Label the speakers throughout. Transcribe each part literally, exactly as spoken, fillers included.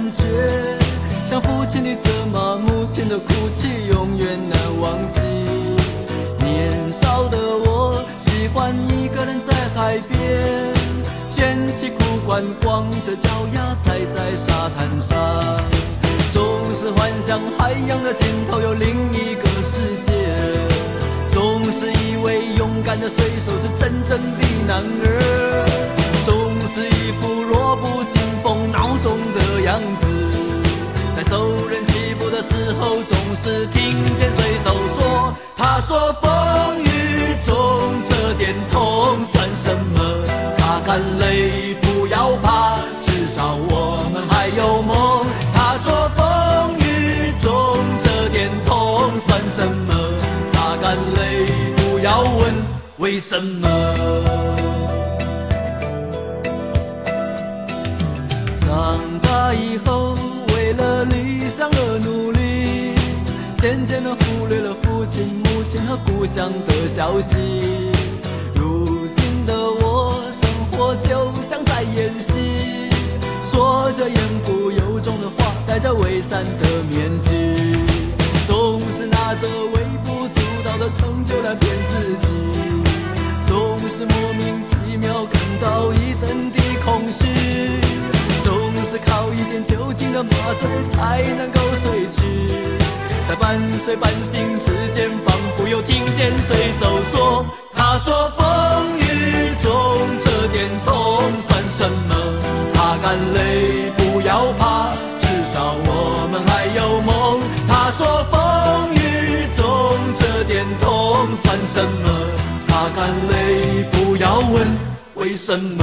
Speaker 1: 觉，像父亲的责骂，母亲的哭泣，永远难忘记。年少的我喜欢一个人在海边，卷起裤管，光着脚丫踩在沙滩上，总是幻想海洋的尽头有另一个世界，总是以为勇敢的水手是真正的男儿，总是一副弱不禁风孬种的样子，在受人欺负的时候总是听见水手说，他说风雨中这点痛算什么，擦干泪不要怕，至少我们还有梦。他说风雨中这点痛算什么，擦干泪不要问为什么。长大以后为了理想而努力，渐渐地忽略了父亲母亲和故乡的消息。如今的我生活就像在演戏，说着言不由衷的话，戴着伪善的面具，总是拿着微不足道的成就来骗自己，总是莫名其妙感到一阵的空虚，总是靠一点酒精的麻醉才能够睡去，在半睡半醒之间，仿佛又听见水手说，他说风雨中这点痛算什么，擦干泪不要怕，至少我们还有梦。他说风雨中这点痛算什么，擦干泪不要问为什么。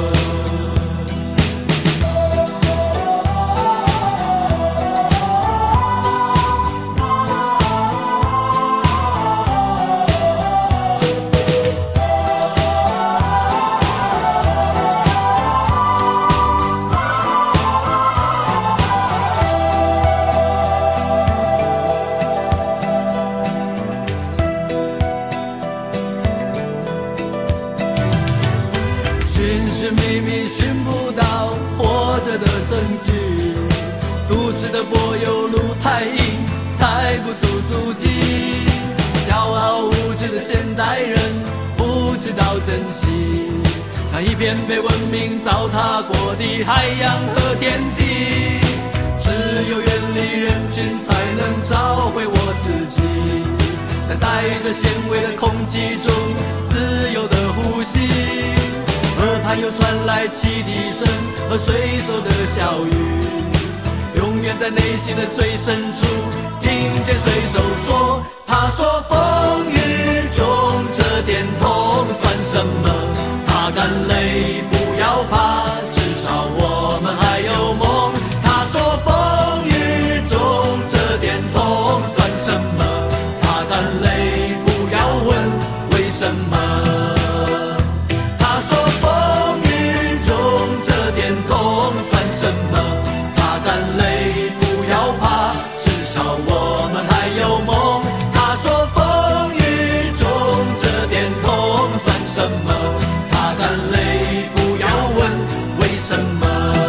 Speaker 1: 都市的柏油路太硬，踩不出足迹，骄傲无知的现代人不知道珍惜那一片被文明糟蹋过的海洋和天地，只有远离人群才能找回我自己，在带着咸味的空气中自由的呼吸，耳畔又传来汽笛声和水手的笑语，永远在内心的最深处听见水手说，他说风雨中这点痛算什么，擦干泪不要怕，至少我们还有梦。他说风雨中这点痛算什么，擦干泪不要问为什么。他说风雨中这点痛算什么，擦干泪不要怕，至少我们还有梦。他说风雨中这点痛算什么，擦干泪不要问为什么。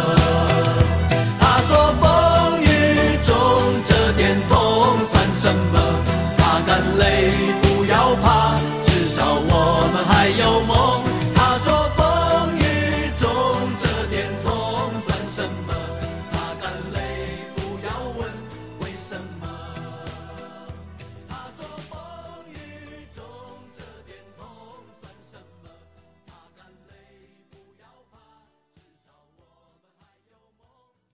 Speaker 1: 他说风雨中这点痛算什么，擦干泪不要怕，至少我们还有梦。他说风雨中这点痛算什么，擦干泪不要问为什么。他说风雨中这点痛算什么，擦干泪不要怕，至少我们还有梦。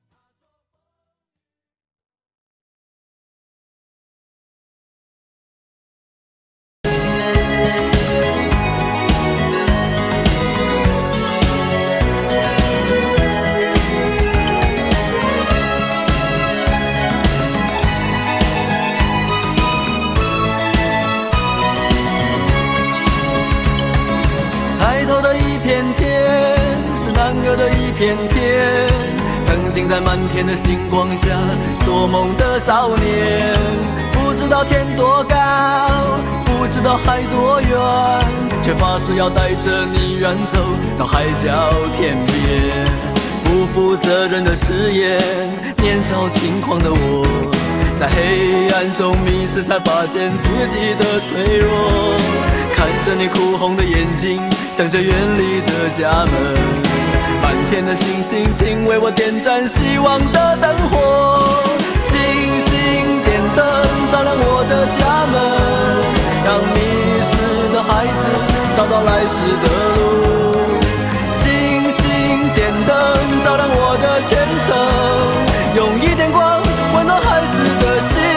Speaker 1: 抬头的一片天是男儿的一片天，曾经在满天的星光下做梦的少年，不知道天多高，不知道海多远，却发誓要带着你远走到海角天边。 不负责任的誓言，年少轻狂的我，在黑暗中迷失，才发现自己的脆弱。看着你哭红的眼睛，想着远离的家门，满天的星星，请为我点燃希望的灯火。星星点灯，照亮我的家门，让迷失的孩子找到来时的路。星星点灯，照亮我的前程，用一点光温暖孩子的心。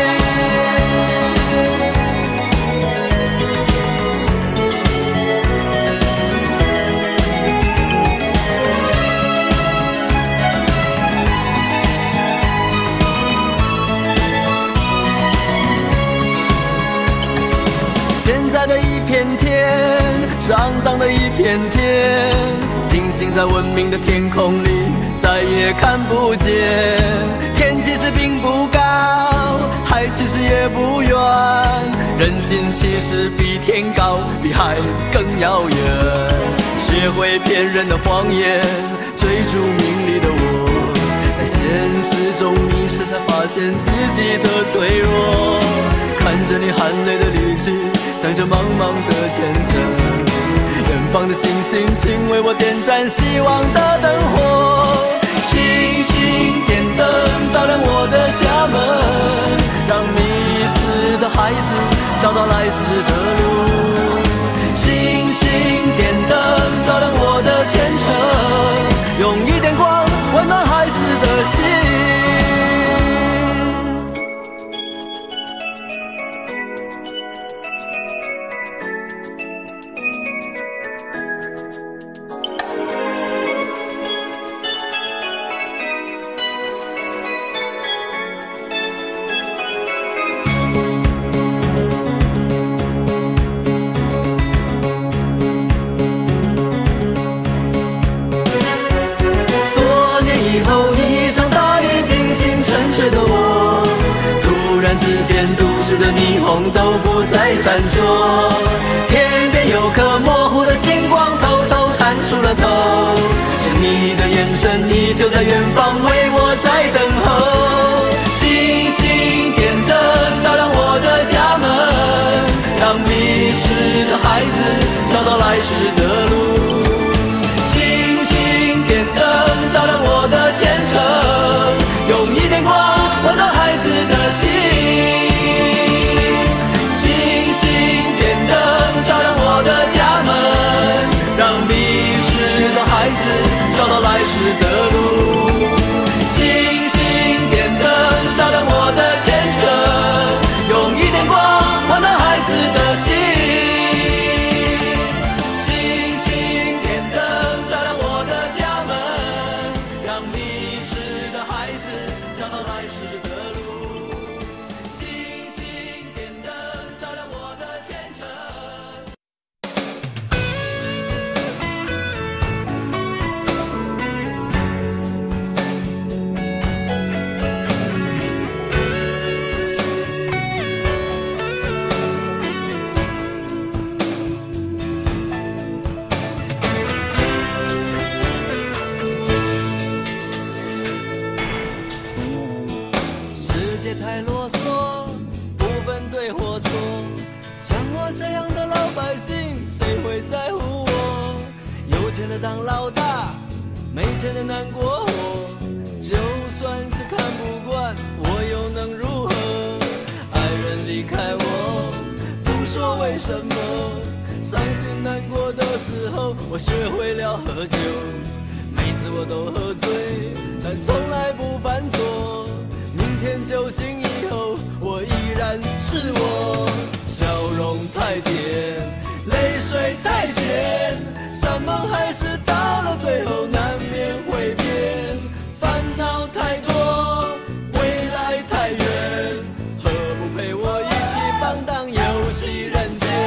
Speaker 1: 现在的一片天，肮脏的一片天，星星在文明的天空里再也看不见。天其实并不高，海其实也不远，人心其实比天高，比海更遥远。学会骗人的谎言，追逐名利的我，在现实中迷失，才发现自己的脆弱。看着你含泪的离去，想着茫茫的前程，远方的星星，请为我点燃希望的灯火。星星点灯，照亮我的家门，让迷失的孩子找到来时的路。星星点灯，照亮我的前程，用一点光温暖孩子的心。的霓虹都不再闪烁，天边有颗模糊的星光偷偷探出了头，是你的眼神依旧在远方为我在等候。星星点灯，照亮我的家门，让迷失的孩子找到来时的路。星星点灯，照亮我的前程，用一点光温暖孩子的心。孩子找到来时的路，星星点灯，照亮我的前程，用一点光温暖孩子的心。星星点灯，照亮我的家门，让迷失的孩子找到来时的路。星星点灯，照亮我的前程。太啰嗦，不分对或错，像我这样的老百姓，谁会在乎我？有钱的当老大，没钱的难过活，就算是看不惯，我又能如何？爱人离开我，不说为什么，伤心难过的时候，我学会了喝酒，每次我都喝醉，但从来不犯错。明天酒醒以后，我依然是我。笑容太甜，泪水太咸，山盟海誓到了最后难免会变。烦恼太多，未来太远，何不陪我一起放荡游戏人间？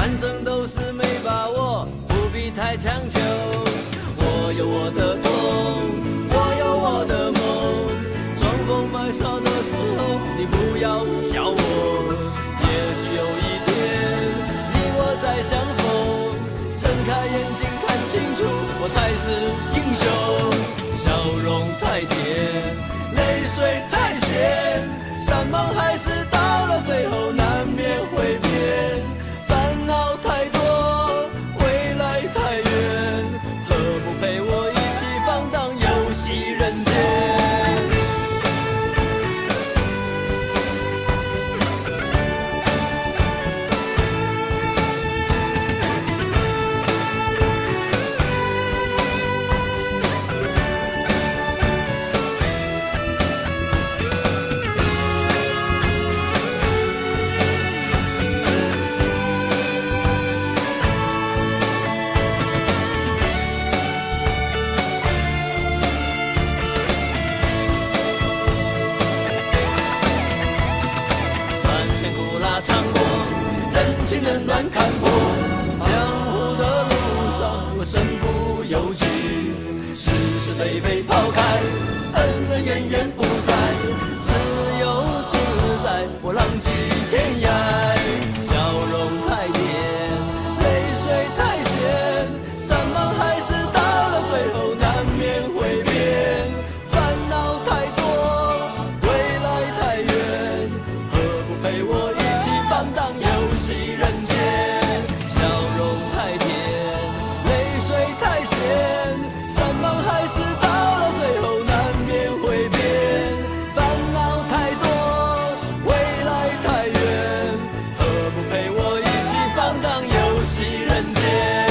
Speaker 1: 反正都是没把握，不必太强求。我有我的痛，我有我的梦，装疯卖傻的时候，你不要笑我。也许有一天，你我再相逢，睁开眼睛看清楚，我才是英雄。笑容太甜，泪水太咸，山盟海誓到了最后难免会变。烦恼太多，未来太远，何不陪我一起放荡游戏人间？情冷暖看破，江湖的路上我身不由己，是是非非抛开，恩恩怨怨不再，自由自在，我浪迹天涯。笑容太甜，泪水太咸，山盟海誓到了最后难免会变。烦恼太多，未来太远，何不陪我一起放荡游戏人间？笑容太甜，泪水太咸，山盟海誓到了最后难免会变。烦恼太多，未来太远，何不陪我一起放荡游戏人间？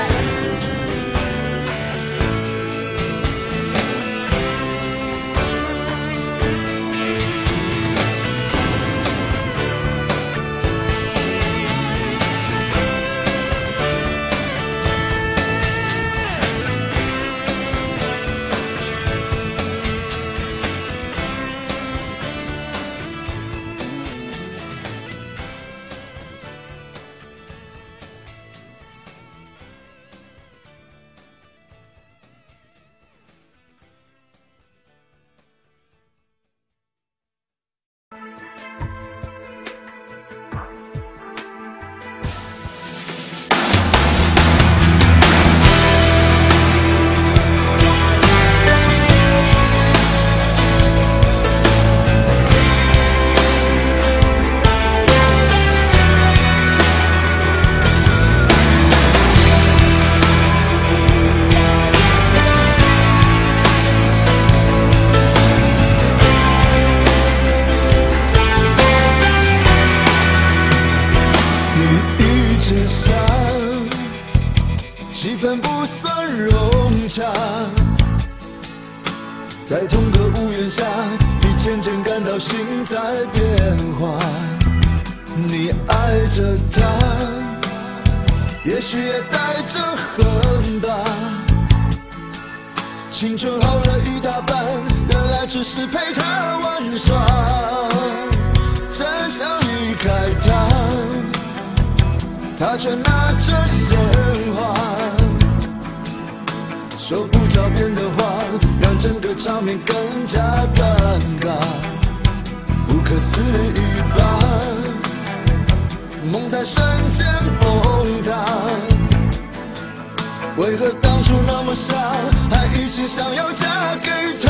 Speaker 2: 在同个屋檐下，你渐渐感到心在变化。你爱着他，也许也带着恨吧。青春耗了一大半，原来只是陪他玩耍。真想离开他，他却拿着鲜花。说不着边的话，让整个场面更加尴尬，不可思议吧？梦在瞬间崩塌，为何当初那么傻，还一心想要嫁给他？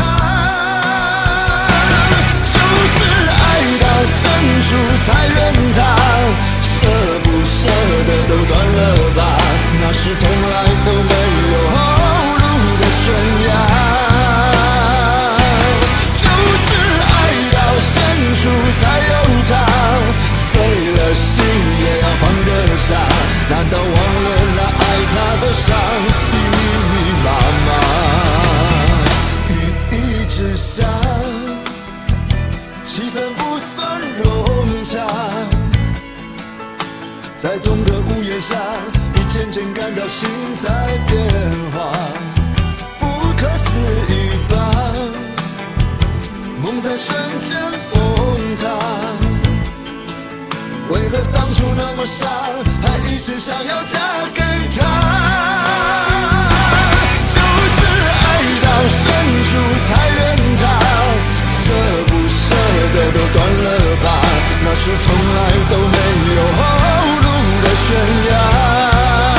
Speaker 2: 就是爱到深处才怨他，舍不舍得都断了吧？那是从来都没有后路的悬崖，就是爱到深处才有他，碎了心也要放得下。难道忘了那爱他的伤已密密麻麻？雨一直下，气氛不算融洽，在同个屋檐下，你渐渐感到心在变化。不可思议吧？梦在瞬间崩塌，为何当初那么傻，还一心是想要嫁给他，就是爱到深处才怨他，舍不舍得都断了吧，那是从来都没有后路的悬崖。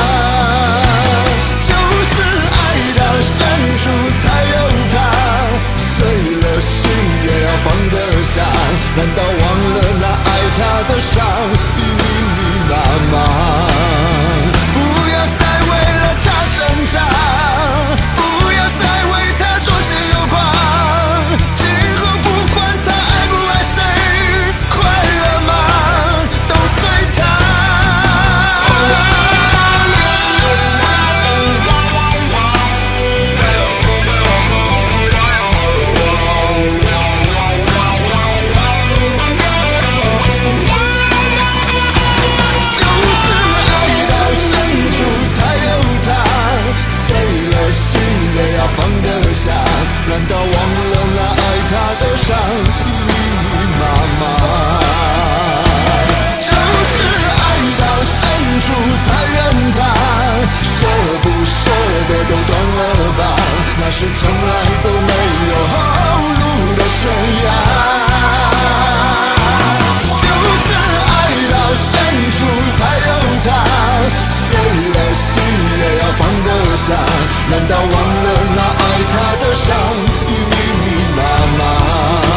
Speaker 2: 就是爱到深处才有他，碎了心也要放得下，难道忘了那爱他的伤已密密麻麻？不要再为了他挣扎，不要再为他左心右狂，今后不管他爱不爱谁，快乐吗都随他。也要放得下，难道忘了那爱他的伤已密密麻麻？就是爱到深处才怨他，舍不舍得都断了吧，那是从来都没有后路的悬崖。就是爱到深处才有他，碎了心也要放得下，难道忘了那爱他的伤已密密麻麻？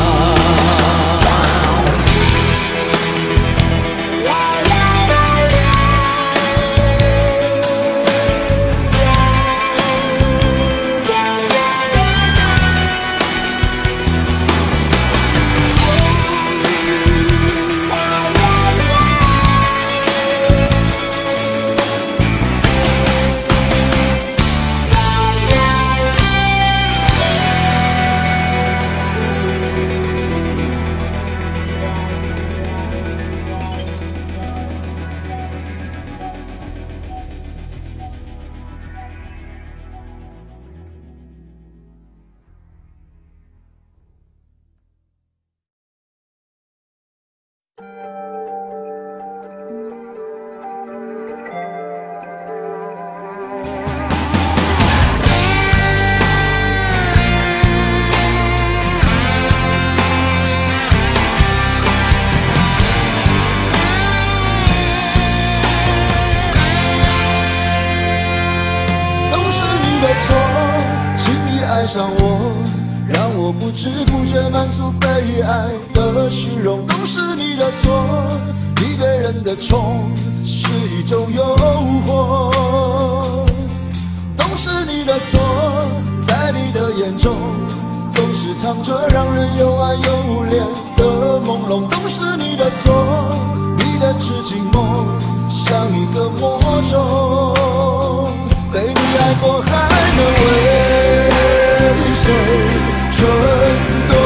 Speaker 2: 上我，让我不知不觉满足被爱的虚荣，都是你的错。你对人的宠是一种诱惑，都是你的错。在你的眼中，总是藏着让人又爱又怜的朦胧，都是你的错。你的痴情梦像一个魔咒，被你爱过还能为谁蠢动？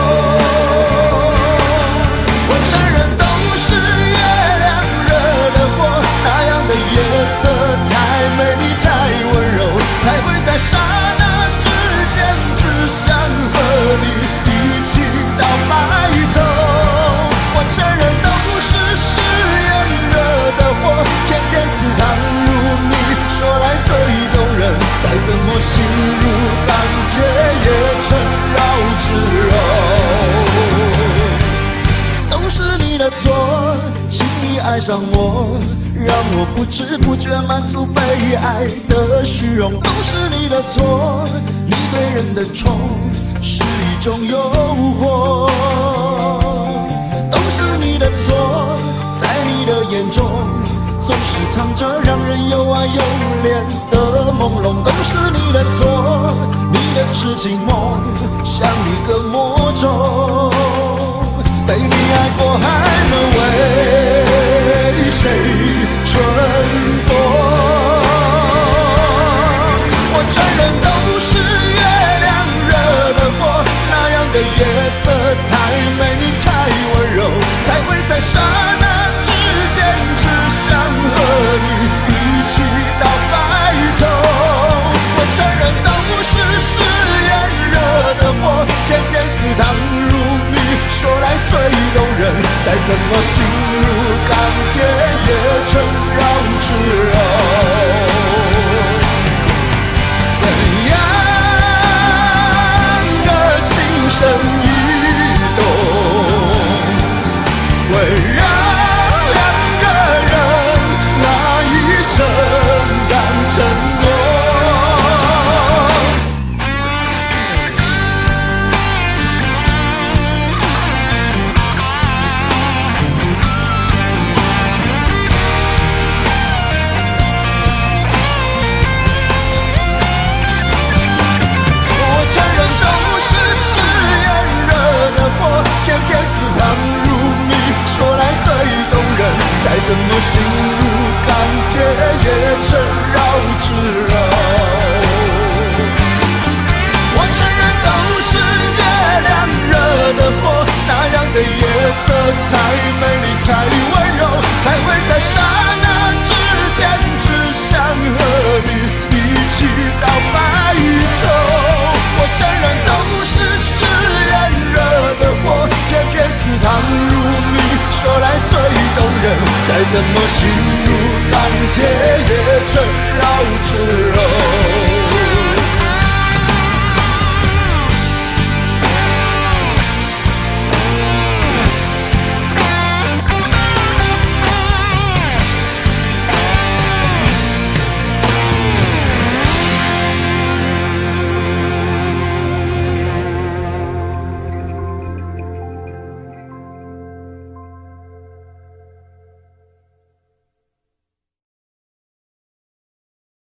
Speaker 2: 我承认都是月亮惹的祸，那样的夜色太美丽太温柔，才会在刹那之间只想和你一起到白头。我承认都是誓言惹的祸，偏偏似糖如蜜，说来最动人，再怎么心如钢铁也成绕指柔。都是你的错，轻易爱上我，让我不知不觉满足被爱的虚荣。都是你的错，你对人的宠是一种诱惑。都是你的错，在你的眼中总是藏着让人又爱又怜的朦胧，都是你的错。你的痴情梦像一个魔咒，被你爱过还能为谁蠢动？我承认都是月亮惹的祸，那样的夜色太美丽太温柔，才会在刹那之间只想和你一起到白头。我承认都是誓言惹的祸，偏偏似糖如蜜，说来最动人，再怎么心如钢铁也成绕会让两个人那一生敢承诺。再怎么心如钢铁，也成绕指柔。我承认都是月亮惹的祸，那样的夜色太美丽，太温柔，才会在刹那之间只想和你一起到白头。我承认都是誓言惹的祸，偏偏似糖如蜜，说来最动人，再怎么心如钢铁，也成绕指柔。